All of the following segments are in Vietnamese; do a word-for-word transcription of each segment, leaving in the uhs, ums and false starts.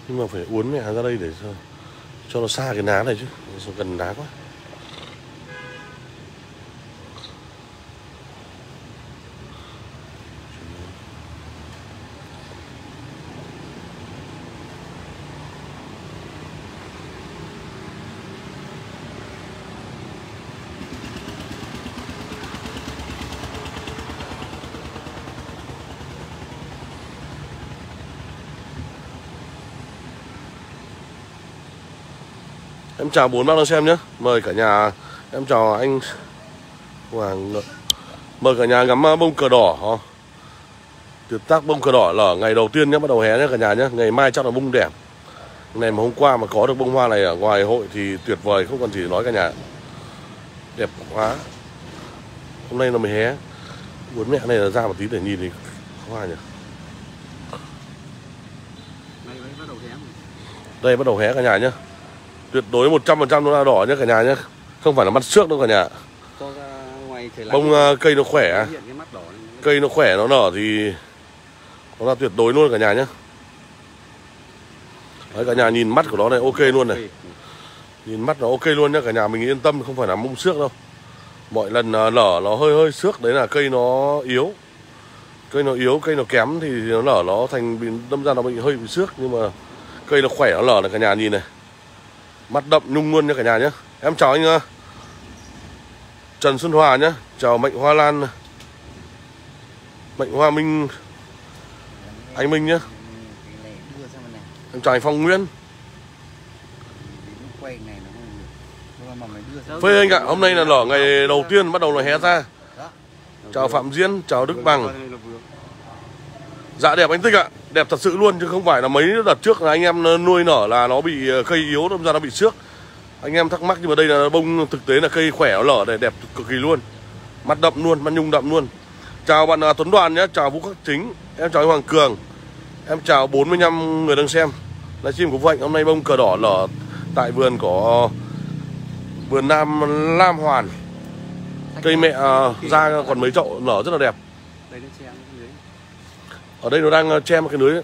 Nhưng mà phải uốn mẹ ra đây để cho, cho nó xa cái ná này chứ, gần ná quá. Em chào bốn bác đang xem nhé. Mời cả nhà. Em chào anh Hoàng. Mời cả nhà ngắm bông cờ đỏ. Tuyệt tác bông cờ đỏ là ngày đầu tiên nhé, bắt đầu hé nhé cả nhà nhé. Ngày mai chắc là bông đẹp. Ngày mà hôm qua mà có được bông hoa này ở ngoài hội thì tuyệt vời, không còn gì để nói cả nhà. Đẹp quá. Hôm nay là mới hé. Muốn mẹ này là ra một tí để nhìn thì hoa nhỉ. Đây bắt đầu hé cả nhà nhé. Tuyệt đối một trăm phần trăm nó là đỏ nhé cả nhà nhé. Không phải là mắt xước đâu cả nhà. Bông uh, cây nó khỏe. Cây nó khỏe nó nở thì nó là tuyệt đối luôn cả nhà nhé. Đấy, cả nhà nhìn mắt của nó này ok luôn này. Nhìn mắt nó ok luôn nhé cả nhà, mình yên tâm, không phải là bông xước đâu. Mọi lần uh, nở nó hơi hơi xước đấy là cây nó yếu. Cây nó yếu, cây nó kém thì nó nở nó thành bị đâm ra nó bị hơi bị xước, nhưng mà cây nó khỏe nó nở này cả nhà nhìn này. Mắt đậm nhung luôn nha cả nhà nhé. Em chào anh uh, Trần Xuân Hòa nhé. Chào Mạnh Hoa Lan, Mạnh Hoa Minh, anh Minh nhé. Em chào anh Phong Nguyễn. Phê anh ạ, hôm nay là nở ngày đầu tiên bắt đầu nó hé ra. Chào Phạm Diễn, chào Đức Bằng. Dạ đẹp anh Tích ạ. Đẹp thật sự luôn chứ không phải là mấy đợt trước là anh em nuôi nở là nó bị cây yếu, đâm ra nó bị xước. Anh em thắc mắc nhưng mà đây là bông thực tế là cây khỏe nó lở này, đẹp cực kỳ luôn. Mắt đậm luôn, mắt nhung đậm luôn. Chào bạn Tuấn Đoàn nhé, chào Vũ Khắc Chính. Em chào anh Hoàng Cường. Em chào bốn mươi lăm người đang xem livestream của Vũ Hạnh. Hôm nay bông cờ đỏ lở tại vườn của vườn Nam Lam Hoàn. Cây mẹ uh, ra còn mấy chậu nở rất là đẹp. Ở đây nó đang che một cái lưới.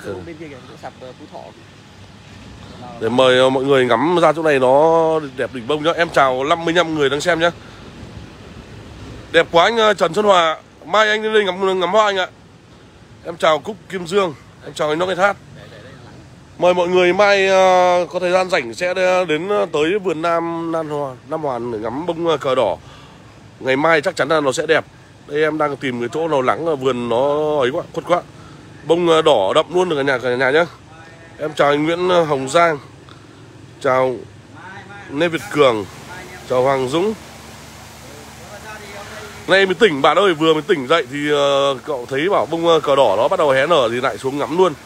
Để mời mọi người ngắm ra chỗ này nó đẹp đỉnh bông nhá. Em chào năm mươi lăm người đang xem nhá. Đẹp quá anh Trần Xuân Hòa. Mai anh lên đây ngắm ngắm hoa anh ạ. Em chào Cúc Kim Dương. Em chào anh Nông Nghệ Hát. Mời mọi người mai uh, có thời gian rảnh sẽ đến tới vườn Nam Nam Hoàn, Nam Hoàn để ngắm bông cờ đỏ. Ngày mai chắc chắn là nó sẽ đẹp. Đây em đang tìm cái chỗ nào lắng, vườn nó ấy quá, khuất quá. Bông đỏ đậm luôn được cả nhà cả nhà nhé. Em chào anh Nguyễn Hồng Giang. Chào Lê Việt Cường. Chào Hoàng Dũng. Nay mới tỉnh bạn ơi, vừa mới tỉnh dậy thì uh, cậu thấy bảo bông cờ đỏ nó bắt đầu hé nở thì lại xuống ngắm luôn.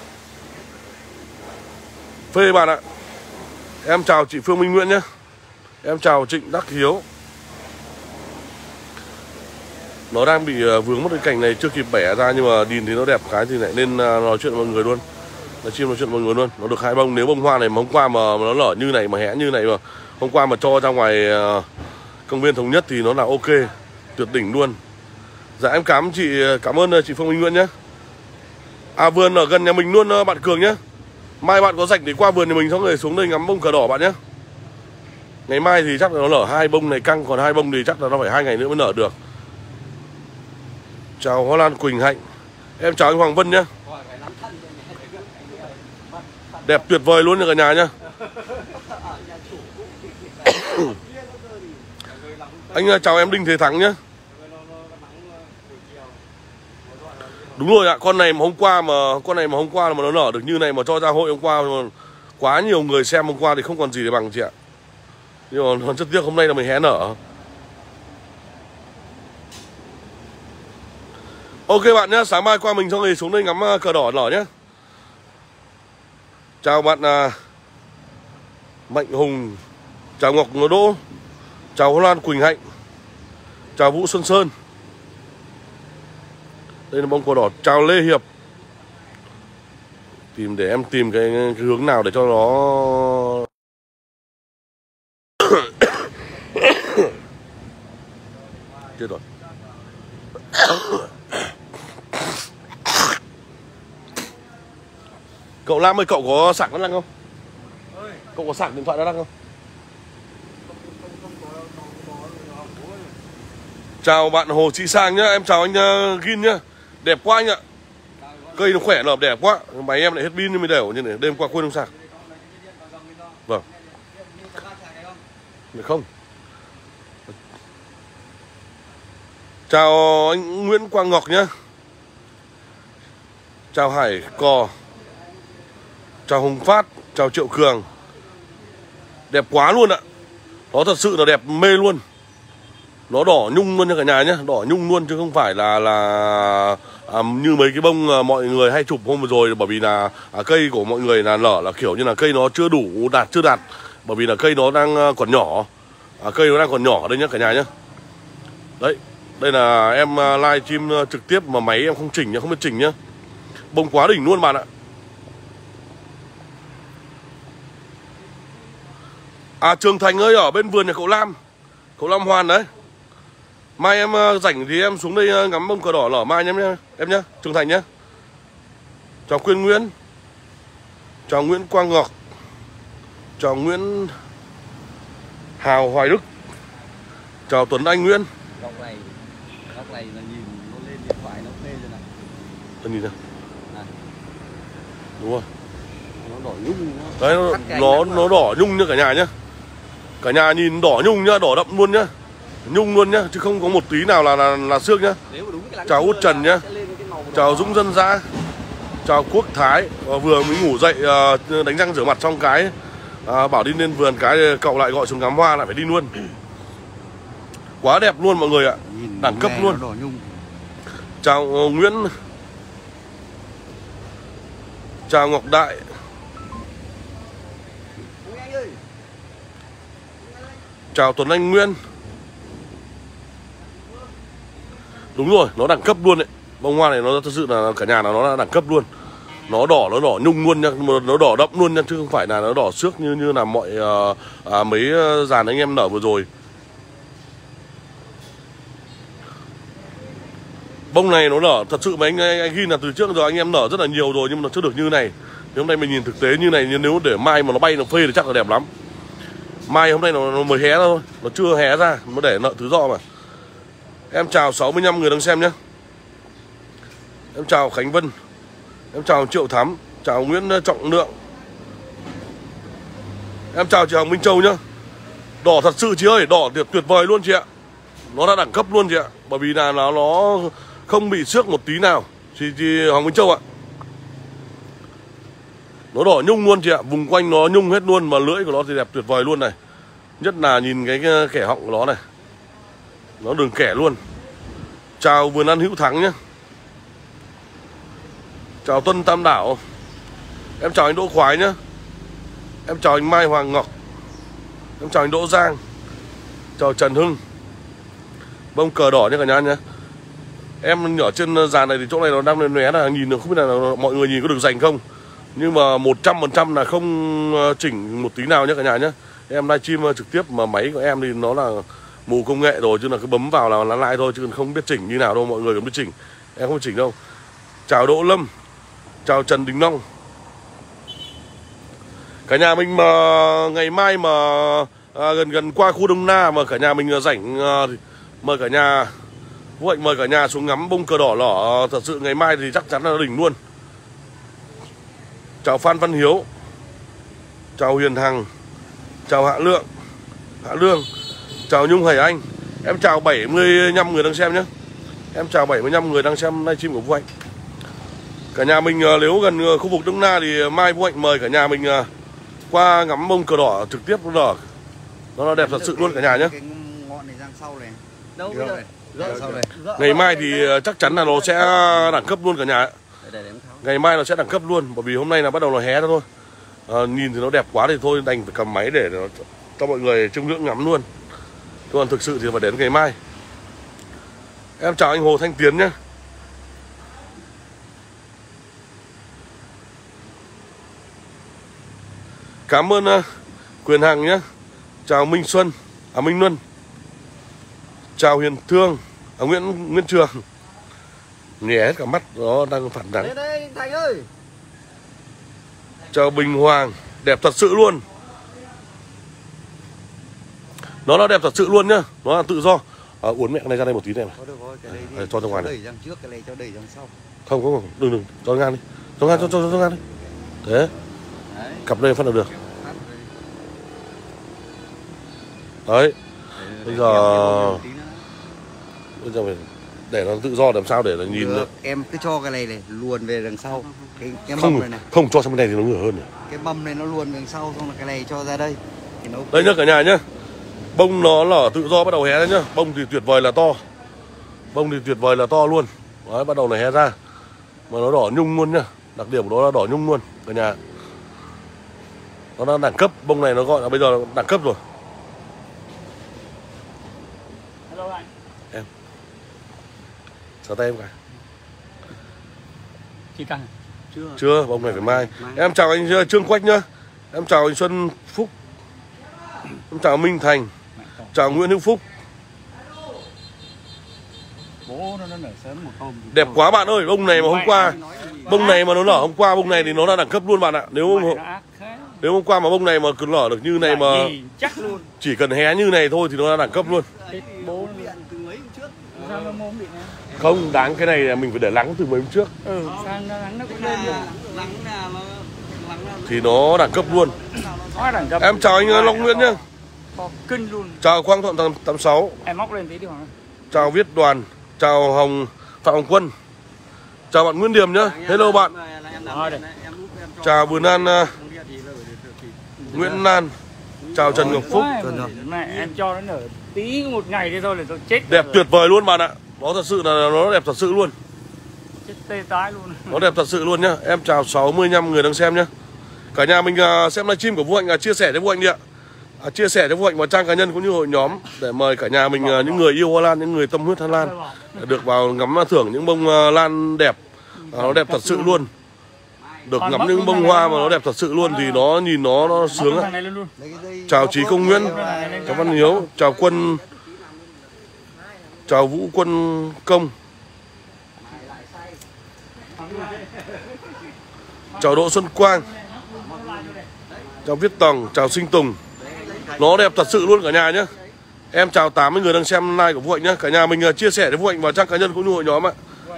Phê bạn ạ. Em chào chị Phương Minh Nguyễn nhé. Em chào Trịnh Đắc Hiếu. Nó đang bị vướng mất cái cành này chưa kịp bẻ ra, nhưng mà nhìn thì nó đẹp cái thì lại nên nói chuyện với mọi người luôn. Nói chuyện nói chuyện với mọi người luôn. Nó được hai bông. Nếu bông hoa này mà hôm qua mà nó nở như này mà hé như này mà hôm qua mà cho ra ngoài công viên Thống Nhất thì nó là ok, tuyệt đỉnh luôn. Dạ em cảm chị cảm ơn chị Phương Minh Nguyễn nhé. À vườn ở gần nhà mình luôn bạn Cường nhé. Mai bạn có rảnh để qua vườn thì mình xong rồi xuống đây ngắm bông cờ đỏ bạn nhé. Ngày mai thì chắc là nó nở hai bông này căng, còn hai bông thì chắc là nó phải hai ngày nữa mới nở được. Chào Hoa Lan Quỳnh Hạnh. Em chào anh Hoàng Vân nhé. Đẹp tuyệt vời luôn nha cả nhà nhá. Anh chào em Đinh Thế Thắng nhé. Đúng rồi ạ, con này mà hôm qua mà con này mà hôm qua mà nó nở được như này mà cho ra hội hôm qua mà quá nhiều người xem hôm qua thì không còn gì để bằng chị ạ. Nhưng mà rất tiếc hôm nay là mình hé nở. Ok bạn nhé, sáng mai qua mình xong rồi xuống đây ngắm cờ đỏ nở nhé. Chào bạn à, Mạnh Hùng. Chào Ngọc Đỗ. Chào Hoa Lan Quỳnh Hạnh. Chào Vũ Xuân Sơn. Đây là bông cờ đỏ. Chào Lê Hiệp. Tìm để em tìm cái, cái hướng nào để cho nó chết rồi. Cậu Cậu Lam ơi, cậu có sạc nó đang không? Cậu có sạc điện thoại nó đang không? Chào bạn Hồ Chị Sang nhá, em chào anh uh, Gin nhá. Đẹp quá anh ạ. Cây nó khỏe lợp đẹp quá. Máy em lại hết pin mới đều như này, đêm qua quên không sạc. Vâng. Được không? Chào anh Nguyễn Quang Ngọc nhá. Chào Hải Cò. Chào Hùng Phát, chào Triệu Cường. Đẹp quá luôn ạ. Nó thật sự là đẹp mê luôn. Nó đỏ nhung luôn nha cả nhà nhé. Đỏ nhung luôn chứ không phải là là à, như mấy cái bông à, mọi người hay chụp hôm vừa rồi. Bởi vì là à, cây của mọi người là nở là kiểu như là cây nó chưa đủ đạt, chưa đạt. Bởi vì là cây nó đang à, còn nhỏ. à, Cây nó đang còn nhỏ ở đây nhé cả nhà nhé. Đấy, đây là em à, live stream à, trực tiếp mà máy em không chỉnh nhá, không biết chỉnh nhá. Bông quá đỉnh luôn bạn ạ. À Trường Thành ơi, ở bên vườn nhà cậu Lam, cậu Lam Hoàn đấy. Mai em uh, rảnh thì em xuống đây uh, ngắm bông cờ đỏ lở mai nhé em, em nhé. Trường Thành nhé. Chào Quyên Nguyễn. Chào Nguyễn Quang Ngọc. Chào Nguyễn Hào Hoài Đức. Chào Tuấn Anh Nguyễn. Góc này, góc này là nhìn nó lên điện thoại nó phê rồi này. Tôi nhìn nào. À. Đúng rồi. Nó đỏ nhung. Đấy, nó nó, nó đỏ nhung như cả nhà nhá. Cả nhà nhìn đỏ nhung nhá, đỏ đậm luôn nhá. Nhung luôn nhá, chứ không có một tí nào là là, là xước nhá. Chào Út Trần nhá. Chào Dũng Dân Dã. Chào Quốc Thái. à, Vừa mới ngủ dậy à, đánh răng rửa mặt xong cái à, bảo đi lên vườn cái cậu lại gọi xuống ngắm hoa lại phải đi luôn. Quá đẹp luôn mọi người ạ. Đẳng cấp luôn. Chào uh, Nguyễn. Chào Ngọc Đại. Chào Tuấn Anh Nguyên. Đúng rồi, nó đẳng cấp luôn đấy. Bông hoa này nó thật sự là cả nhà là nó là đẳng cấp luôn. Nó đỏ, nó đỏ nhung luôn nha. Nó đỏ đậm luôn nha, chứ không phải là nó đỏ xước như như là mọi uh, à, mấy dàn anh em nở vừa rồi. Bông này nó nở thật sự mà anh, anh, anh ghi là từ trước giờ anh em nở rất là nhiều rồi, nhưng mà nó chưa được như này. Thì hôm nay mình nhìn thực tế như này, nhưng nếu để mai mà nó bay nó phê thì chắc là đẹp lắm. Mai hôm nay nó, nó mới hé ra thôi, nó chưa hé ra, nó để nợ thứ do mà. Em chào sáu mươi lăm người đang xem nhé. Em chào Khánh Vân. Em chào Triệu Thắm. Chào Nguyễn Trọng Lượng. Em chào chị Hồng Minh Châu nhá. Đỏ thật sự chị ơi, đỏ tuyệt, tuyệt vời luôn chị ạ. Nó đã đẳng cấp luôn chị ạ. Bởi vì là nó, nó không bị xước một tí nào. Chị, chị Hồng Minh Châu ạ. Nó đỏ nhung luôn chị ạ. Vùng quanh nó nhung hết luôn. Mà lưỡi của nó thì đẹp tuyệt vời luôn này. Nhất là nhìn cái kẻ họng của nó này. Nó đường kẻ luôn. Chào Vườn Ăn Hữu Thắng nhé. Chào Tuân Tam Đảo. Em chào anh Đỗ Khoái nhé. Em chào anh Mai Hoàng Ngọc. Em chào anh Đỗ Giang. Chào Trần Hưng. Bông cờ đỏ nha cả nhà nhé. Em ở trên dàn này thì chỗ này nó đang lóe là nhìn được, không biết là mọi người nhìn có được rành không. Nhưng mà một trăm phần trăm là không chỉnh một tí nào nhé cả nhà nhé. Em livestream trực tiếp mà máy của em thì nó là mù công nghệ rồi, chứ là cứ bấm vào là lái lại thôi, chứ không biết chỉnh như nào đâu, mọi người không biết chỉnh. Em không chỉnh đâu. Chào Đỗ Lâm. Chào Trần Đình Long. Cả nhà mình mà ngày mai mà à, gần gần qua khu Đông Na mà cả nhà mình rảnh à, mời cả nhà Vũ Hạnh mời cả nhà xuống ngắm bông cờ đỏ lỏ. Thật sự ngày mai thì chắc chắn là đỉnh luôn. Chào Phan Văn Hiếu. Chào Hiền Hằng. Chào Hạ Lượng. Hạ Lương. Chào Nhung Hải Anh. Em chào bảy mươi lăm người đang xem nhé. Em chào bảy mươi lăm người đang xem livestream của Vũ Hạnh. Cả nhà mình nếu gần khu vực Đông Na thì mai Vũ Hạnh mời cả nhà mình qua ngắm bông cờ đỏ trực tiếp nó đỏ. Nó là đẹp thật sự luôn cả nhà nhé. Ngày mai thì chắc chắn là nó sẽ đẳng cấp luôn cả nhà. Ngày mai nó sẽ đẳng cấp luôn. Bởi vì hôm nay là bắt đầu nó hé ra thôi. à, Nhìn thì nó đẹp quá thì thôi đành phải cầm máy để nó, cho mọi người trông ngưỡng ngắm luôn. Còn thực sự thì phải đến ngày mai. Em chào anh Hồ Thanh Tiến nhé. Cảm ơn uh, Quyền Hằng nhé. Chào Minh Xuân. À Minh Luân. Chào Hiền Thương. À Nguyễn Nguyễn Trường. Nhè hết cả mắt, nó đang phản nắng. Đây đây Thành ơi. Chào Bình Hoàng, đẹp thật sự luôn. Nó là đẹp thật sự luôn nhá, nó là tự do. À, uốn mẹ cái này ra đây một tí này mà. Thôi được rồi, cái này À, cho ra ngoài này. đẩy đằng trước, cái này cho đẩy đằng sau. Không, không, không, đừng, đừng, cho ngang đi. Cho ngang, cho, cho, cho ngang đi. Thế, Đấy. cặp đây phát là được. Phát Đấy, đây. bây Để giờ em- em tí nữa. bây giờ phải để nó tự do làm sao để nó nhìn Được, em cứ cho cái này này luồn về đằng sau. Cái cái mâm không này này, không cho sang bên này thì nó ngửa hơn này. cái mâm này nó luồn về đằng sau, xong là cái này cho ra đây. Thì nó Đây nhá cả nhà nhá. Bông nó là tự do bắt đầu hé ra nhá. Bông thì tuyệt vời là to. Bông thì tuyệt vời là to luôn. Đấy, bắt đầu này hé ra. Mà nó đỏ nhung luôn nhá. Đặc điểm của nó là đỏ nhung luôn cả nhà. Nó đang đẳng cấp, bông này nó gọi là bây giờ đẳng cấp rồi. Hello anh. Em. Chào tay em cả. Chị Căng. chưa. Chưa, bông này phải mai. Mai. Em chào anh Trương Quách nhá. Em chào anh Xuân Phúc. Em chào Minh Thành. Chào Nguyễn Hữu Phúc. Bố nó, nó nở sớm một hôm. Đẹp quá bạn ơi, bông này mà hôm qua bông này mà nó nở hôm qua, bông này thì nó là đẳng cấp luôn bạn ạ. Nếu Mày hôm, nó ác thế. nếu hôm qua mà bông này mà cứ nở được như này mà Gì chắc luôn. chỉ cần hé như này thôi thì nó là đẳng cấp luôn. Thế bố nó Từ mấy hôm trước. sao nó mồm bị này. Không, đáng cái này là mình phải để lắng từ mấy hôm trước Ừ, sang nó nắng nó cũng lên rồi. Lắng là nó lắng là thì nó đẳng cấp luôn. Quá đẳng cấp. Em chào anh uh, Long Nguyễn nhá. To kinh luôn. Chào Quang Thuận tám tám sáu. Em móc lên tí đi Hoàng. Chào Viết Đoàn. Chào Hồng Phạm Hồng Quân. Chào bạn Nguyễn Điềm nhá. Hello bạn. Chào Bùi An uh, Nguyễn Lan. Chào Trần Ngọc Phúc. Mẹ em cho nó nở tí một ngày đi thôi là tôi chết. Đẹp rồi. tuyệt vời luôn bạn ạ. Nó thật sự là nó đẹp thật sự luôn. Chết tê tái luôn. Nó đẹp thật sự luôn nhá. Em chào sáu mươi lăm người đang xem nhá. Cả nhà mình uh, xem livestream của Vũ Hạnh uh, chia sẻ cho Vũ Hạnh đi ạ. À, chia sẻ cho Vũ Hạnh vào trang cá nhân cũng như hội nhóm để mời cả nhà mình uh, những người yêu hoa lan, những người tâm huyết hoa lan để được vào ngắm thưởng những bông uh, lan đẹp. À, nó đẹp thật sự luôn. Được ngắm những bông hoa mà nó đẹp thật sự luôn thì nó nhìn nó nó sướng á. Chào Trí Công Nguyễn, chào Văn Hiếu, chào Quân, chào Vũ Quân Công, chào Đỗ Xuân Quang, chào Viết Tòng, chào Sinh Tùng. Nó đẹp thật sự luôn cả nhà nhé. Em chào tám mươi người đang xem live của Vũ Hạnh nhé. Cả nhà mình chia sẻ với Vũ Hạnh vào trang cá nhân cũng như hội nhóm ạ.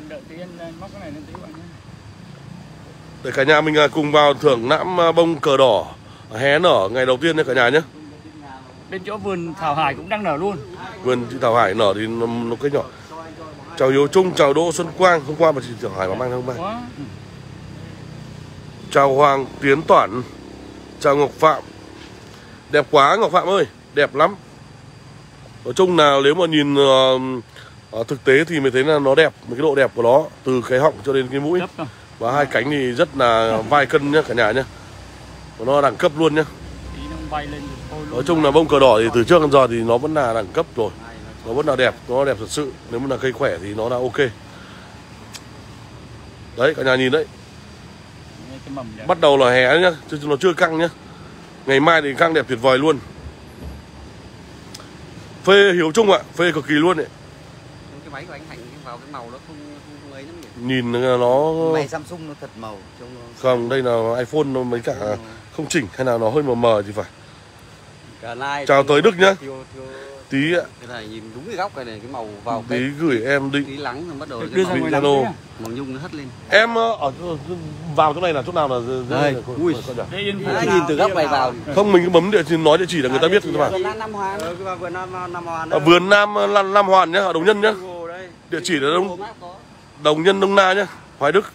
Để cả nhà mình cùng vào thưởng nãm bông cờ đỏ hé nở ngày đầu tiên nha cả nhà nhé. Bên chỗ vườn Thảo Hải cũng đang nở luôn. Vườn chị Thảo Hải nở thì nó, nó cái nhỏ. Chào Hiếu Trung, chào Đỗ Xuân Quang. Hôm qua mà chị Thảo Hải mà mang không mang. Quá. Chào Hoàng Tiến Toản. Chào Ngọc Phạm. Đẹp quá Ngọc Phạm ơi, đẹp lắm. Nói chung là nếu mà nhìn uh, thực tế thì mình thấy là nó đẹp, một cái độ đẹp của nó từ cái họng cho đến cái mũi. Và hai cánh thì rất là vai cân nhá cả nhà nhá. Nó đẳng cấp luôn nhá. Nói chung là bông cờ đỏ thì từ trước đến giờ thì nó vẫn là đẳng cấp rồi. Nó vẫn là đẹp, nó đẹp thật sự. Nếu mà là cây khỏe thì nó là ok. Đấy cả nhà nhìn đấy. Bắt đầu là hé nhá, chứ nó chưa căng nhá. Ngày mai thì căng đẹp tuyệt vời luôn. Phê Hiếu Trung ạ, phê cực kỳ luôn đấy. cái máy của anh Hạnh vào cái màu nó không không ấy lắm nhỉ. Nhìn nó Máy Samsung nó thật màu trông nó... Không, đây là iPhone nó mấy cả không chỉnh hay là nó hơi mờ mờ thì phải. Cả like Chào tới Đức nhá. Thiêu, thiêu... Tí ạ. Cái này nhìn đúng cái góc này này, cái màu vào Tí cái gửi em định tí lắng rồi bắt đầu Đưa cái ra màu, ngoài Zalo. nắng màu nhung nó hất lên. Em ở vào chỗ này là chỗ nào là Đây, ui. Đã nhìn từ góc này vào. không, mình cứ bấm địa chỉ nói địa chỉ là người ta biết thôi mà. Vườn Nam Hoàn. Ừ, cái vườn Nam Nam Hoàn. Ở vườn Nam Lam, Lam Hoàn nhá, ở Đồng Nhân nhá. Địa chỉ là Đông Đồng Nhân Đông Na nhá, Hoài Đức.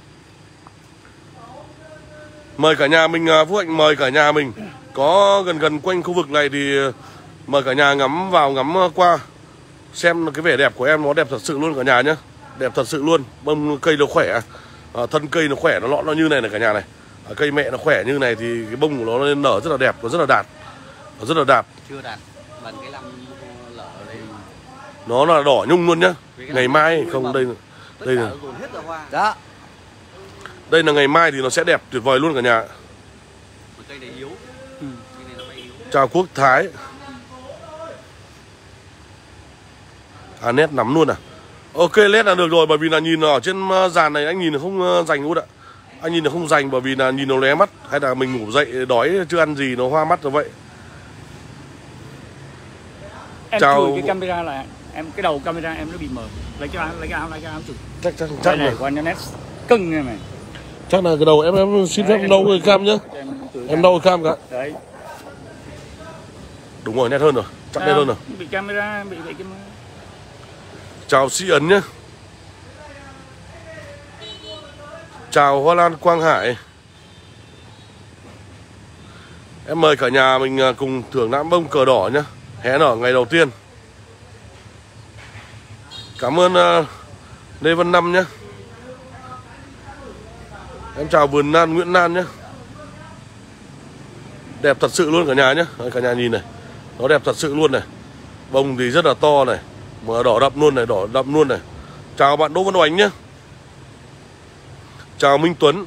Mời cả nhà mình, Phú Hạnh mời cả nhà mình có gần gần quanh khu vực này thì mời cả nhà ngắm vào ngắm qua xem cái vẻ đẹp của em nó đẹp thật sự luôn cả nhà nhá. Đẹp thật sự luôn, bông cây nó khỏe, à, thân cây nó khỏe, nó lọn nó như này này cả nhà này. À, cây mẹ nó khỏe như này thì cái bông của nó nên nở rất là đẹp, nó rất là đạt, nó rất là đạt. Chưa đạt, bằng cái năm lở đây. Nó là đỏ nhung luôn nhá. Ngày mai không đây đây là Đó. đây là ngày mai thì nó sẽ đẹp tuyệt vời luôn cả nhà. Cây này yếu. Ừ. Cây này nó bay yếu. Chào Quốc Thái. À nét nắm luôn à. Ok nét là được rồi, bởi vì là nhìn ở trên dàn này anh nhìn không rành luôn ạ. Anh nhìn nó không rành bởi vì là nhìn nó lóe mắt, hay là mình ngủ dậy đói chưa ăn gì nó hoa mắt rồi vậy. Em Chào. chùi cái camera là em cái đầu camera em nó bị mờ. Lấy cái áo lấy cái áo lấy cái áo chụp. Chắc chắc Cái chắc này rồi. qua internet cưng này mày. Chắc là cái đầu em em xin phép Đấy, nâu cái cam nhá. Em, Em nâu cái cam cả. Đấy. Đúng rồi, nét hơn rồi, chắc nét hơn rồi. Bị camera bị bị cái Chào Sĩ Ấn nhé. Chào Hoa Lan Quang Hải. Em mời cả nhà mình cùng thưởng lãm bông cờ đỏ nhé. Hé nở ngày đầu tiên. Cảm ơn uh, Lê Văn Năm nhé. Em chào vườn Nan Nguyễn Nan nhé. Đẹp thật sự luôn cả nhà nhé. Đấy, cả nhà nhìn này, nó đẹp thật sự luôn này. Bông thì rất là to này, mà đỏ đậm luôn này, đỏ đậm luôn này. Chào bạn Đỗ Văn Oánh nhé. Chào Minh Tuấn.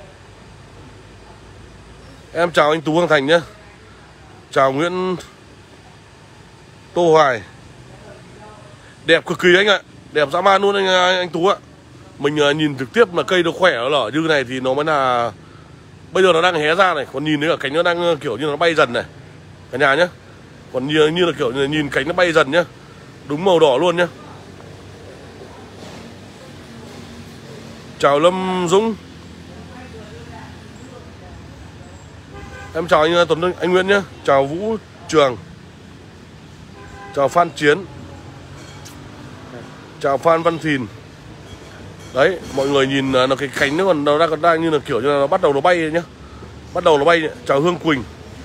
Em chào anh Tú Hoàng Thành nhé. Chào Nguyễn Tô Hoài. Đẹp cực kỳ anh ạ, đẹp dã man luôn anh anh Tú ạ. Mình uh, nhìn trực tiếp là cây nó khỏe, nó lở như này thì nó mới là. Bây giờ nó đang hé ra này, còn nhìn thấy cả cánh nó đang kiểu như nó bay dần này cả nhà nhé. Còn như, như là kiểu như là nhìn cánh nó bay dần nhá. Đúng màu đỏ luôn nhá. Chào Lâm Dũng. Em chào anh Tuấn Anh Nguyễn nhé. Chào Vũ Trường. Chào Phan Chiến. Chào Phan Văn Thìn. Đấy, mọi người nhìn nó cái cánh nó còn nó đang còn đang như là kiểu như là nó bắt đầu nó bay nhá. Bắt đầu nó bay nhá. Chào Hương Quỳnh.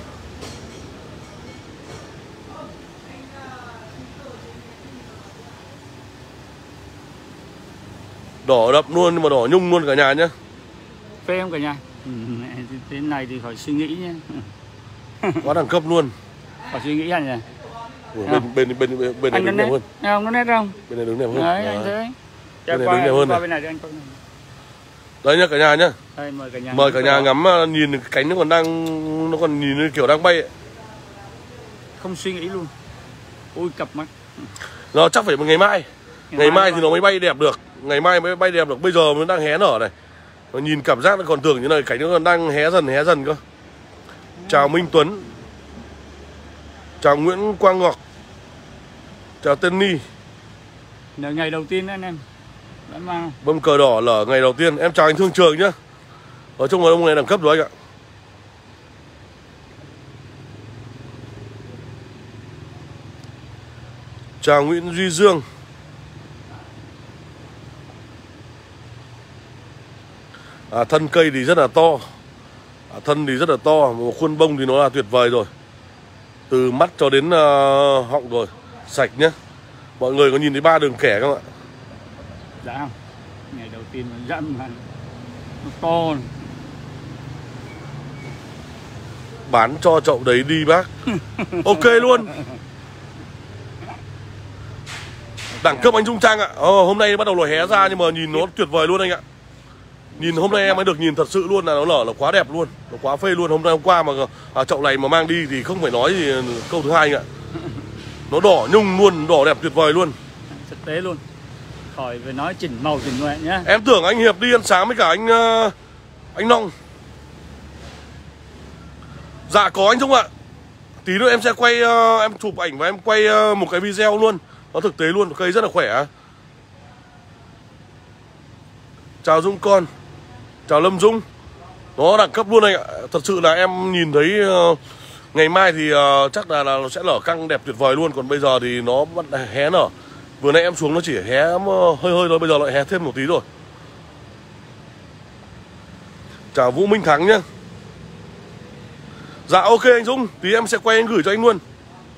Đỏ đậm luôn nhưng mà đỏ nhung luôn cả nhà nhá. phê không cả nhà. Ừ, thế này thì phải suy nghĩ nhé. Quá đẳng cấp luôn. Phải suy nghĩ anh nhỉ. Ủa, bên, bên bên bên bên này đứng đẹp hơn. Nghe không, nó nét không? Bên này đứng đẹp hơn. Đấy, anh thấy. Bên này qua, đứng đẹp hơn qua này. bên này đi anh coi này. Đấy nhá cả nhà nhá. Đây, mời cả nhà. Mời cả nhà ngắm nhìn cái cánh nó còn đang nó còn nhìn như kiểu đang bay ấy. Không suy nghĩ luôn. Ôi cặp mắt. Nó chắc phải ngày mai. Ngày, ngày mai thì nó mới bay đẹp được. Ngày mai mới bay đẹp được. Bây giờ nó đang hé nở này. Nó nhìn cảm giác nó còn tưởng như này, cánh nó còn đang hé dần hé dần cơ. Chào Minh Tuấn. Chào Nguyễn Quang Ngọc. Chào Tân Ni. Là ngày đầu tiên anh em. Đã mang. Bông cờ đỏ lở ngày đầu tiên. Em chào anh Thương Trường nhá. Ở trong ông này đẳng cấp rồi anh ạ. Chào Nguyễn Duy Dương. À, thân cây thì rất là to. À, thân thì rất là to. Mà khuôn bông thì nó là tuyệt vời rồi. Từ mắt cho đến uh, họng rồi. Sạch nhá. Mọi người có nhìn thấy ba đường kẻ không ạ? Dạ không. Ngày đầu tiên nó dặm mà nó to này. Bán cho chậu đấy đi bác. Ok luôn. Đẳng cấp anh Trung Trang ạ. Ờ, hôm nay bắt đầu nó hé ra nhưng mà nhìn nó tuyệt vời luôn anh ạ. Nhìn hôm nay em mới được nhìn thật sự luôn là nó lở là quá đẹp luôn. Nó quá phê luôn. Hôm nay hôm qua mà à, chậu này mà mang đi thì không phải nói gì câu thứ hai anh ạ. Nó đỏ nhung luôn, đỏ đẹp tuyệt vời luôn. Thực tế luôn. Khỏi phải nói chỉnh màu chỉnh ngoại nhá. Em tưởng anh Hiệp đi ăn sáng với cả anh uh, anh Nong. Dạ có anh Dũng ạ. Tí nữa em sẽ quay uh, em chụp ảnh và em quay uh, một cái video luôn. Nó thực tế luôn, cây rất là khỏe. Chào Dũng con. Chào Lâm Dũng. Nó đẳng cấp luôn anh ạ. Thật sự là em nhìn thấy uh, ngày mai thì uh, chắc là, là nó sẽ lở căng đẹp tuyệt vời luôn. Còn bây giờ thì nó bắt hé nở. Vừa nãy em xuống nó chỉ hé hơi hơi thôi. Bây giờ lại hé thêm một tí rồi. Chào Vũ Minh Thắng nhá. Dạ ok anh Dũng. Tí em sẽ quay anh gửi cho anh luôn.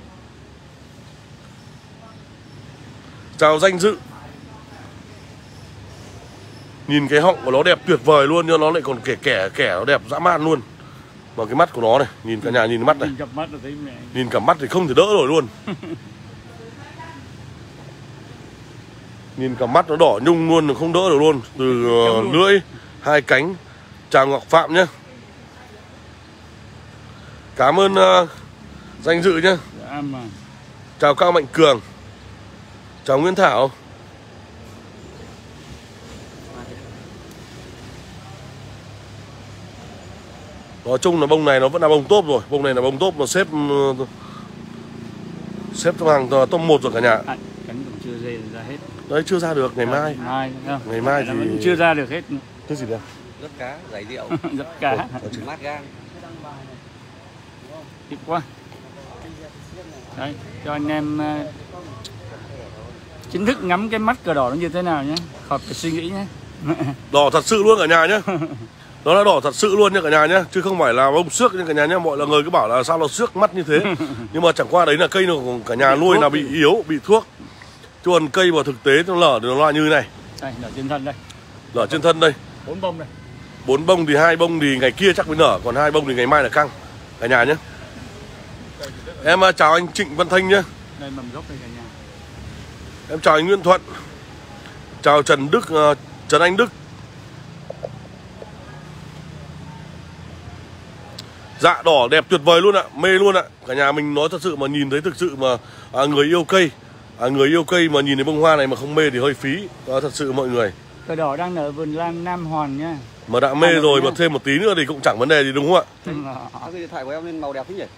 Chào Danh Dự. Nhìn cái họng của nó đẹp tuyệt vời luôn. Nhưng nó lại còn kẻ kẻ kẻ nó đẹp dã man luôn. Mà cái mắt của nó này. Nhìn cả nhà nhìn mắt này. Nhìn cặp mắt là thấy mẹ. Nhìn cả mắt thì không thể đỡ nổi luôn. Nhìn cả mắt nó đỏ nhung luôn, không đỡ được luôn. Từ uh, lưỡi, hai cánh. Chào Ngọc Phạm nhé. Cảm ơn uh, Danh Dự nhé. Dạ mà. Chào Cao Mạnh Cường. Chào Nguyễn Thảo. Nói chung là bông này nó vẫn là bông top rồi. Bông này là bông top mà xếp xếp hàng top một rồi cả nhà. À, cánh cũng chưa dây ra hết. Đấy chưa ra được, ngày mai. Mai không? Ngày mai thì vẫn chưa ra được hết. Cái gì đấy? Rất cá, giải rượu. Rất cá. Mát gan. Ít quá. Đấy, cho anh em uh, chính thức ngắm cái mắt cờ đỏ nó như thế nào nhé. Khỏi phải suy nghĩ nhé. Đỏ thật sự luôn cả nhà nhé. Nó là đỏ thật sự luôn nha cả nhà nhé, chứ không phải là bông xước nha cả nhà nhé. Mọi người cứ bảo là sao nó xước mắt như thế. Nhưng mà chẳng qua đấy là cây nó cả nhà nuôi là bị yếu, bị thuốc. Chứ còn cây vào thực tế nó lở thì nó là như thế này. Đây, lở trên thân đây. Lở trên thân đây. Bốn bông đây. Bốn bông thì hai bông thì ngày kia chắc mới nở, còn hai bông thì ngày mai là căng cả nhà nhé. Em chào anh Trịnh Văn Thanh nhé. Đây mầm gốc đây cả nhà. Em chào anh Nguyễn Thuận. Chào Trần Đức, uh, Trần Anh Đức. Dạ đỏ đẹp tuyệt vời luôn ạ, mê luôn ạ. Cả nhà mình nói thật sự mà nhìn thấy thực sự mà à, người yêu cây à, người yêu cây mà nhìn thấy bông hoa này mà không mê thì hơi phí. À, thật sự mọi người. Cờ đỏ đang nở vườn lan Nam Hoàn nhá. Mà đã mê rồi mà thêm một tí nữa thì cũng chẳng vấn đề gì đúng không ạ? Sao cái điện thoại của em lên màu đẹp thế nhỉ?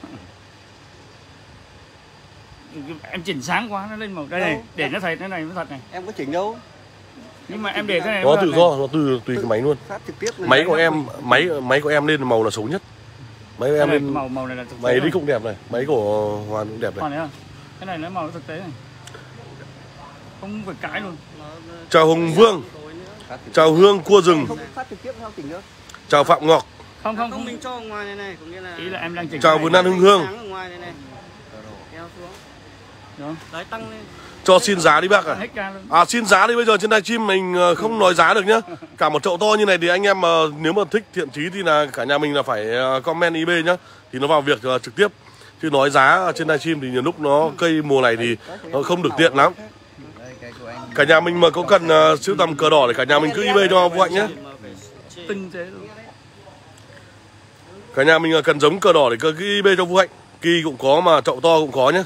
Em chỉnh sáng quá nó lên màu đây này, để nó thấy thế này nó thật này. Em có chỉnh đâu. Nhưng mà em để thế này nó tự do, nó từ tùy cái máy luôn. Phát trực tiếp máy của em, máy máy của em lên màu là xấu nhất. Máy của em lên màu màu này là thực tế. Máy đi cũng đẹp này, máy của Hoàn cũng đẹp này. Hoàn này không? Cái này nó màu thực tế này. Không phải cãi luôn. Chào Hùng Vương. Chào Hương Cua Rừng. Không phát trực tiếp sao chỉnh được? Chào Phạm Ngọc. Không không không mình cho ở ngoài này này, có nghĩa là ý là em đang chỉnh. Chào Vườn An Hưng Hương. ở ngoài này này. Kéo xuống. Đó. Đấy tăng lên. Cho xin giá đi bác ạ. À. À xin giá đi, bây giờ trên livestream mình không nói giá được nhá. Cả một chậu to như này thì anh em mà nếu mà thích thiện chí thì là cả nhà mình là phải comment i bê nhá. Thì nó vào việc trực tiếp. Chứ nói giá trên livestream thì nhiều lúc nó cây mùa này thì nó không được tiện lắm. Cả nhà mình mà có cần uh, sưu tầm cờ đỏ thì cả nhà mình cứ i bê cho Vũ Hạnh nhé. Tinh tế luôn. Cả nhà mình cần giống cờ đỏ thì cứ i bê cho Vũ Hạnh. Kỳ cũng có mà chậu to cũng có nhé.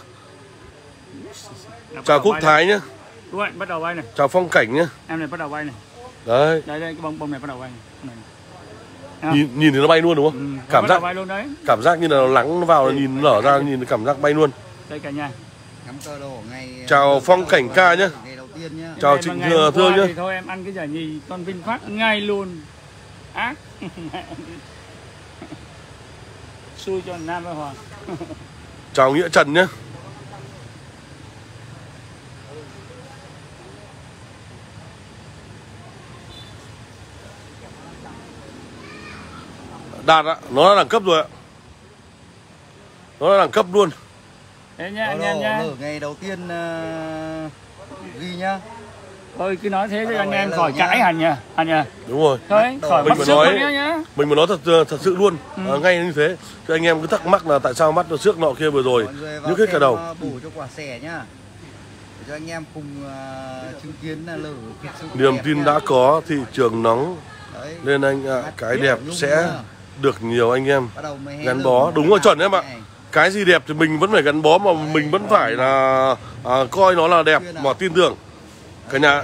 Chào Quốc Thái nhé. Vũ Hạnh bắt đầu bay này. Chào Phong Cảnh nhé. Em này bắt đầu bay này. Đấy. Đây đây cái bông bông này bắt đầu bay này. Này. Nhìn, nhìn thì nó bay luôn đúng không? Ừ, cảm giác bay luôn đấy. Cảm giác như là nó lắng nó vào, nhìn nở ra, nhìn cảm giác bay luôn. Đây cả nhà. Ngắm cờ đỏ ngày. Chào Phong Cảnh ca nhé. Ngày đầu tiên nhá. Chào Trịnh Thừa Thương nhé. Thì thôi em ăn cái giải nhì con VinFast ngay luôn. Ác. Xui cho Nam với Hoàng. Chào Nghĩa Trần nhé. Đạt ạ, nó là đẳng cấp rồi ạ. Nó là đẳng cấp luôn. Thế nha anh em nhá. Ngày đầu tiên uh, ghi nhá. Thôi cứ nói thế cho anh em khỏi cãi hẳn nhỉ, hẳn nhỉ. Đúng rồi. Thôi khỏi mình bắt phải xước nói nhá. Mình mà nói thật thật sự luôn, ừ. à, ngay như thế. Chứ anh em cứ thắc mắc là tại sao mắt nó xước nọ kia vừa rồi. Nhức hết cả đầu. Bổ cho quả xẻ nhá. Để cho anh em cùng uh, chứng kiến là lở thiệt sự. Niềm tin nha. đã có, thị trường nóng. Đấy. Nên anh ạ, à, cái đẹp sẽ nha. Được nhiều anh em gắn bó. Đúng rồi, chuẩn em ạ. Cái gì đẹp thì mình vẫn phải gắn bó, mà đấy, mình vẫn phải là à, coi nó là đẹp mà tin tưởng. Cả nhà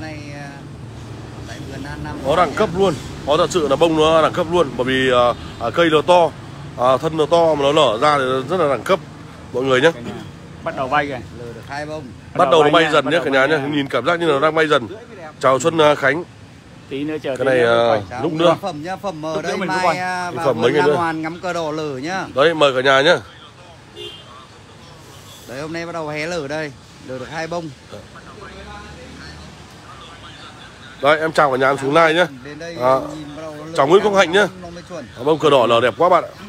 nó đẳng cấp luôn. Nó thật sự là bông nó đẳng cấp luôn. Bởi vì à, à, cây nó to, à, thân nó to mà nó nở ra thì rất là đẳng cấp mọi người nhé. Bắt đầu bay kìa. Bắt đầu nó bay dần nhé cả nhà nhé. Nhìn cảm giác như là nó đang bay dần. Chào Xuân Khánh. Tí nữa chờ cái này uh, lúc nữa phẩm nha, phẩm ở lúc đây mai vào phẩm mấy ngày nữa Hoàn ngắm cờ đỏ lở nhá. Đấy mời cả nhà nhá. Đấy hôm nay bắt đầu hé lở đây, lở được hai bông. Đấy em chào cả nhà em xuống like nhá. À, chào Nguyễn Công Hạnh nhá. Bông cờ đỏ lở đẹp quá bạn ạ.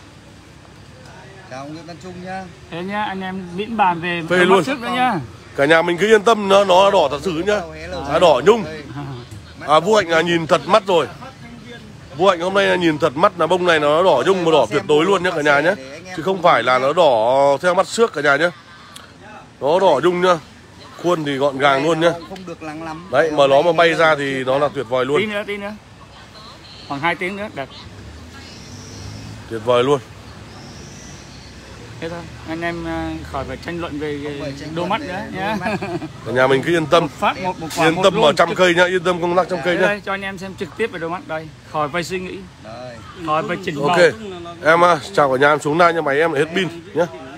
Chào Nguyễn Văn Trung nhá. Thế nhá, anh em miễn bàn về phê luôn trước nữa nhá. Cả nhà mình cứ yên tâm, nó nó đỏ thật sự nhá. À, đỏ nhung. À, Vũ Hạnh là nhìn thật mắt rồi. Vũ Hạnh hôm nay là nhìn thật mắt là bông này nó đỏ nhung mà đỏ tuyệt đối luôn nhá cả nhà nhé. Chứ không phải là nó đỏ theo mắt xước cả nhà nhé. Nó đỏ nhung nhá. Khuôn thì gọn gàng luôn nhá. Đấy mà nó mà bay ra thì nó là tuyệt vời luôn. Tí nữa, tí nữa. Khoảng hai tiếng nữa đặt. Tuyệt vời luôn. Thế thôi, anh em à, khỏi phải tranh luận về Không phải tranh đôi luận mắt về nữa đôi nhá. mắt. Cả nhà mình cứ yên tâm. Một phát một một quả Yên một tâm luôn, ở trăm trực- cây nhá, yên tâm công tác trăm cây Đây, nhá. đây, cho anh em xem trực tiếp về đôi mắt đây, khỏi phải suy nghĩ, Đấy. khỏi phải chỉnh màu. Ok. Em à, chào cả nhà, em xuống đây nha, máy em lại hết pin nhá.